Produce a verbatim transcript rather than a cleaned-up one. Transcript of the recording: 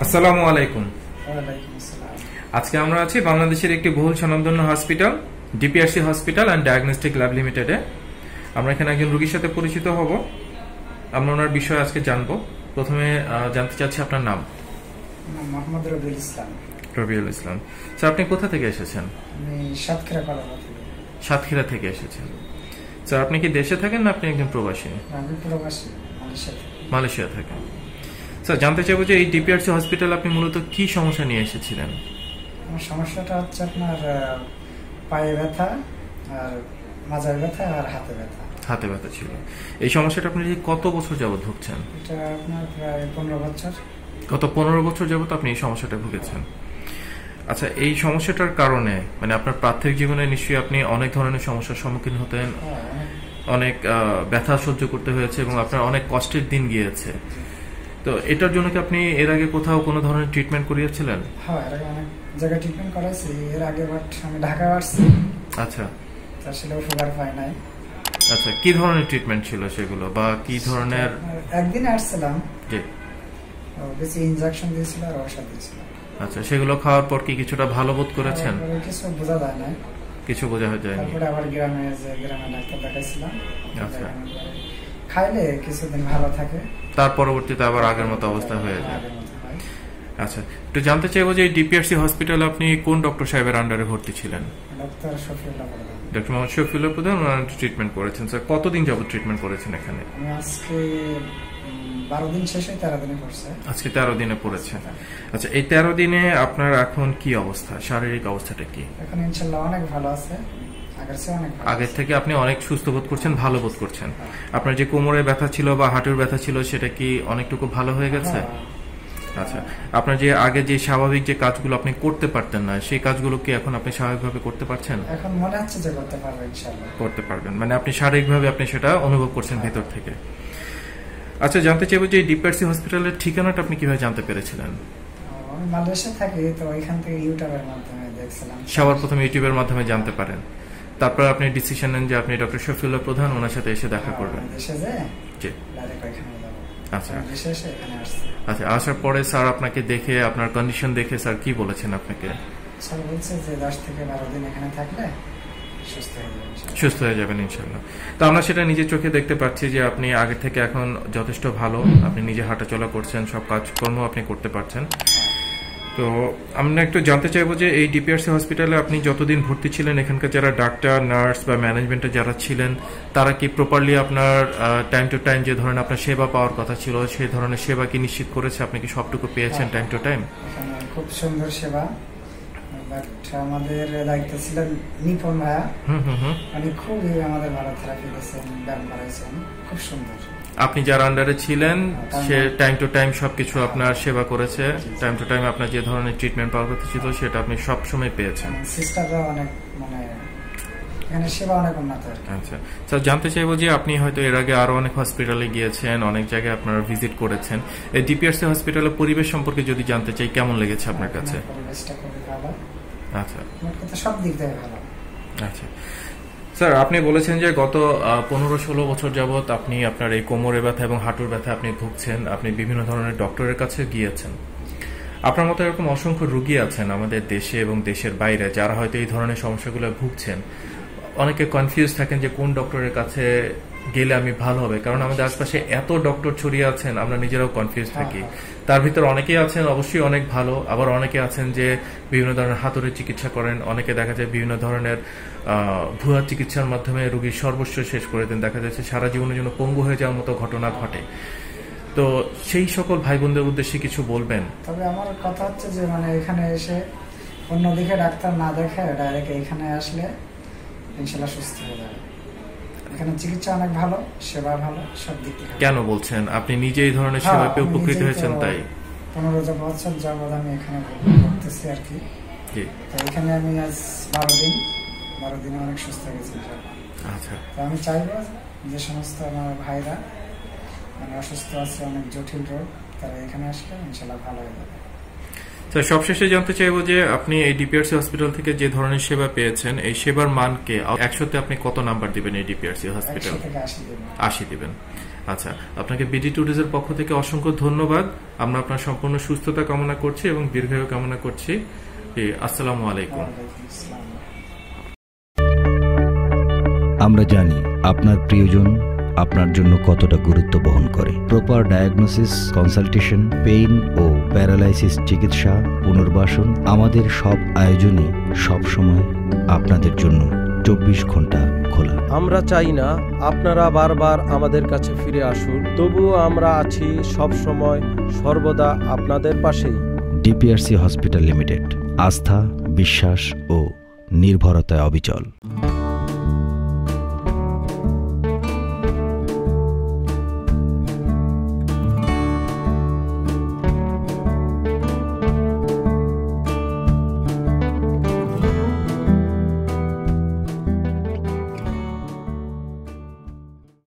আসসালামু আলাইকুম। ওয়ালাইকুম আসসালাম। আজকে আমরা আছি বাংলাদেশের একটি বহুল স্বনামধন্য hospital DPRC hospital and diagnostic lab লিমিটেডে। আমরা এখানে একজন রোগীর সাথে পরিচিত হব, আমরা ওনার বিষয়ে আজকে জানবো। প্রথমে জানতে চাচ্ছি আপনার নাম। মোহাম্মদ রবিউল ইসলাম। রবিউল ইসলাম স্যার, আপনি কোথা থেকে এসেছেন? আমি সাতক্ষীরা কলাপাড়া থেকে। সাতক্ষীরা থেকে এসেছেন স্যার। আপনি কি দেশে থাকেন না আপনি একজন প্রবাসী? আমি প্রবাসী, মালয়েশিয়া থেকে। মালয়েশিয়া থাকেন। স্যার, জানতে চাইবো যে এই ডিপিআরসি হসপিটাল আপনি মূলত কি সমস্যা নিয়ে এসেছিলেন? আমার সমস্যাটা হচ্ছে আপনার পায়ে ব্যথা আর মাজায় ব্যথা আর হাতে ব্যথা। হাতে ব্যথা ছিল। এই সমস্যাটা আপনি কত বছর যাবত ভুগছেন? এটা আপনার প্রায় পনেরো বছর। গত পনেরো বছর যাবত আপনি এই সমস্যাটা ভুগেছেন। আচ্ছা, এই সমস্যাটার কারণে মানে আপনার প্রাথমিক জীবনে নিশ্চয়ই আপনি অনেক ধরনের সমস্যার সম্মুখীন হতেন, অনেক ব্যথা সহ্য করতে হয়েছে এবং আপনার অনেক কষ্টের দিন গিয়েছে। তো এটার জন্য কি আপনি এর আগে কোথাও কোনো ধরনের ট্রিটমেন্ট করিয়েছিলেন? হ্যাঁ, এর আগে অনেক জায়গায় ট্রিটমেন্ট করাইছি। এর আগে বাট আমি ঢাকায় আসছি। আচ্ছা, আসলে উপকার পাই নাই। আচ্ছা, কি ধরনের ট্রিটমেন্ট ছিল সেগুলো বা কি ধরনের? একদিন আসছিলাম, জি, বেশি ইনজেকশন দিয়েছিল আর ওষুধ দিয়েছিল। আচ্ছা, সেগুলো খাওয়ার পর কি কিছুটা ভালো বোধ করেছেন? কিছু বোঝা যায় না, কিছু বোঝা যায়নি। তারপরে আবার গ্রামে যে গ্রামে ডাক্তার দেখাইছিলাম। আচ্ছা, খাইলে কিছুদিন ভালো থাকে, তার পরবর্তীতে আবার আগের মতো অবস্থা হয়ে যায়। আচ্ছা, একটু জানতে চাইবো যে ডিপিআরসি হসপিটালে আপনি কোন ডক্টর সাহেবের আন্ডারে ভর্তি ছিলেন? ডক্টর শফিউল্লাহ প্রধান। ডক্টর মোহাম্মদ শফিউল্লাহ প্রধান ওনার ট্রিটমেন্ট করেছেন। স্যার, কতদিন যাবত ট্রিটমেন্ট করেছেন এখানে? আমি আজকে বারো দিন শেষে তেরো দিনে পড়ছে। আজকে তেরো দিনে পড়েছে। আচ্ছা, এই তেরো দিনে আপনার এখন কি অবস্থা, শারীরিক অবস্থাটা কি? এখন ইনশাআল্লাহ অনেক ভালো আছে, আগের চেয়ে অনেক ভালো। আগের থেকে আপনি অনেক সুস্থ বোধ করছেন, ভালো বোধ করছেন। আপনার যে কোমরে ব্যথা ছিল বা হাঁটুর ব্যথা ছিল সেটা কি অনেকটুকু ভালো হয়ে গেছে? আচ্ছা, আপনার যে আগে যে স্বাভাবিক যে কাজগুলো আপনি করতে পারতেন না সেই কাজগুলো কি এখন আপনি স্বাভাবিকভাবে করতে পারছেন? এখন মনে হচ্ছে যে করতে পারবেন, ইনশাআল্লাহ করতে পারবেন। মানে আপনি শারীরিকভাবে আপনি সেটা অনুভব করছেন ভেতর থেকে। আচ্ছা, জানতে চাইবো যে ডিপিআরসি হসপিটালের ঠিকানাটা আপনি কিভাবে জানতে পেরেছিলেন? আমি মালয়েশিয়া থাকি, তো ওইখান থেকে ইউটিউবের মাধ্যমে দেখছিলাম। সবার প্রথমে ইউটিউবের মাধ্যমে জানতে পারেন, তারপর আপনি ডিসিশন নেন যে আপনি ডক্টর শফিউল্লাহ প্রধান ওনার সাথে এসে দেখা করবেন। দেশে যায়, জি, ডাইরেক্ট ওইখানে যাব। আচ্ছা, দেশে এসে এখানে আসছি। আচ্ছা, আসার পরে স্যার আপনাকে দেখে আপনার কন্ডিশন দেখে স্যার কি বলেছেন আপনাকে? স্যার বলছে যে দশ থেকে বারো দিন এখানে থাকলে সুস্থ হয়ে যাবেন। সুস্থ হয়ে যাবেন ইনশাআল্লাহ। তো আমরা সেটা নিজের চোখে দেখতে পাচ্ছি যে আপনি আগে থেকে এখন যথেষ্ট ভালো, আপনি নিজে হাঁটাচলা করছেন, সব কাজকর্ম আপনি করতে পারছেন। তো আমরা একটু জানতে চাইবো যে এই ডিপিআরসি হসপিটালে আপনি যতদিন ভর্তি ছিলেন এখানকার যারা ডাক্তার, নার্স বা ম্যানেজমেন্টে যারা ছিলেন তারা কি প্রপারলি আপনার টাইম টু টাইম যে ধরনের আপনার সেবা পাওয়ার কথা ছিল সেই ধরনের সেবা কি নিশ্চিত করেছে? আপনি কি সবটুকু পেয়েছেন টাইম টু টাইম? খুব সুন্দর সেবা। বাট আমাদের দায়িত্ব ছিলেন নিপুণ ভাইয়া, উনি খুবই আমাদের ভালো থেরাপি দিয়েছেন, ব্যায়াম করাইছেন, খুব সুন্দর। আপনি যার আন্ডারে ছিলেন সে টাইম টু টাইম সবকিছু আপনার সেবা করেছে, টাইম টু টাইম আপনার যে ধরনের ট্রিটমেন্ট পাওয়ার কথা ছিল সেটা আপনি সব সময় পেয়েছেন। সিস্টাররা অনেক মানে এখানে সেবা অনেক উন্নত। আচ্ছা স্যার, জানতে চাইবো যে আপনি হয়তো এর আগে আরো অনেক হসপিটালে গিয়েছেন, অনেক জায়গায় আপনারা ভিজিট করেছেন, এই ডিপিআরসি হসপিটালের পরিবেশ সম্পর্কে যদি জানতে চাই কেমন লেগেছে আপনার কাছে? পরিবেশটা খুবই ভালো। আচ্ছা, সব দিক থেকে ভালো। আচ্ছা স্যার, আপনি বলেছেন যে গত পনেরো ষোলো বছর যাবত আপনি আপনার এই কোমরে ব্যথা এবং হাঁটুর ব্যথা আপনি ভুগছেন, আপনি বিভিন্ন ধরনের ডক্টরের কাছে গিয়েছেন। আপনার মতো এরকম অসংখ্য রোগী আছেন আমাদের দেশে এবং দেশের বাইরে যারা হয়তো এই ধরনের সমস্যাগুলো ভুগছেন। অনেকে কনফিউজ থাকেন যে কোন ডক্টরের কাছে গেলে আমি ভালো হবে, কারণ আমাদের আশপাশে এত ডক্টর ছড়িয়ে আছেন, আমরা নিজেরাও কনফিউজ থাকি। তার ভিতর অনেকেই আছেন অবশ্যই অনেক ভালো, আবার অনেকে আছেন যে বিভিন্ন ধরনের হাতুড়ে চিকিৎসা করেন, অনেকে দেখা যায় বিভিন্ন ধরনের ভুয়া চিকিৎসার মাধ্যমে রোগীর সর্বস্ব শেষ করে দেন, দেখা যাচ্ছে সারা জীবনের জন্য পঙ্গু হয়ে যাওয়ার মতো ঘটনা ঘটে। তো সেই সকল ভাই বোনদের উদ্দেশ্যে কিছু বলবেন? তবে আমার কথা হচ্ছে যে মানে এখানে এসে অন্যদিকে ডাক্তার না দেখে ডাইরেক্ট এখানে আসলে ইনশাআল্লাহ সুস্থ হয়ে যাবে। এখানে চিকিৎসা অনেক ভালো, সেবা ভালো, সব দিক থেকে। কেন বলছেন? আপনি নিজে এই ধরনের সেবা পেয়ে উপকৃত হয়েছেন তাই? পনেরো বছর যাবৎ আমি এখানে করতেছি আর কি। তো এখানে আমি আজ বারো দিন বারো দিনে অনেক সুস্থ হয়ে গেছি। আচ্ছা, তো আমি চাইবো যে সমস্ত আমার ভাইরা মানে অসুস্থ আছে, অনেক জটিল রোগ, তারা এখানে আসলে ইনশাআল্লাহ ভালো হয়ে যাবে। স্যার, সবশেষে জানতে চাইবো যে আপনি এই ডিপিআরসি হসপিটাল থেকে যে ধরনের সেবা পেয়েছেন এই সেবার মানকে একশোতে আপনি কত নাম্বার দিবেন এই ডিপিআরসি হসপিটাল? একশো থেকে আশি দিবেন। আশি দিবেন। আচ্ছা, আপনাকে বিডি ট্যুরিজের পক্ষ থেকে অসংখ্য ধন্যবাদ। আমরা আপনার সম্পূর্ণ সুস্থতা কামনা করছি এবং দীর্ঘায়ু কামনা করছি। আসসালামু আলাইকুম। আমরা জানি আপনার প্রিয়জন আপনার জন্য কতটা গুরুত্ব বহন করে। প্রপার ডায়াগনোসিস, কনসালটেশন, পেইন ও প্যারালাইসিস চিকিৎসা, পুনর্বাসন, আমাদের সব আয়োজনই সবসময় আপনাদের জন্য চব্বিশ ঘন্টা খোলা। আমরা চাই না আপনারা বারবার আমাদের কাছে ফিরে আসুন, তবুও আমরা আছি সব সময় সর্বদা আপনাদের পাশেই। ডিপিআরসি হসপিটাল লিমিটেড, আস্থা, বিশ্বাস ও নির্ভরতায় অবিচল।